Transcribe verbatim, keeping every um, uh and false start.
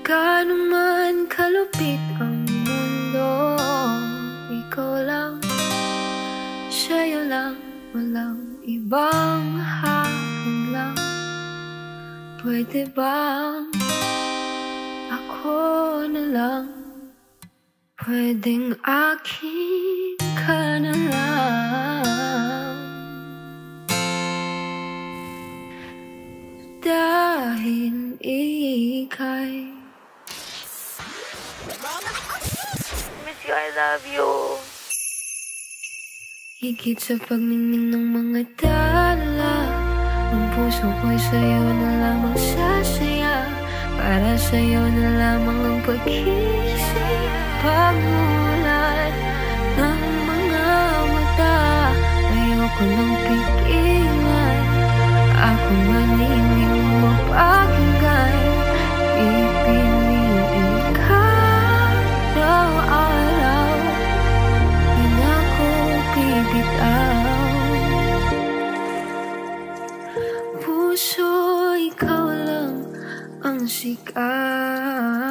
Gaano man kalupit ang mundo, ikaw lang, sa'yo lang, walang ibang hadlang. Pwede bang ako na lang? Pwedeng akin ka na lang. Dahil ika'y miss you, I love you. Higit sa pagningning ng mga dala, ang puso ko'y sa'yo na lamang sasaya. Para sa'yo na lamang ang pag-isip, pagmulat ng mga mata. Ayoko nang pigilan, ako manining mapakinggan. Ipiniin ka araw-araw, di na ako bibitaw. Puso, ikaw lang ang sikat.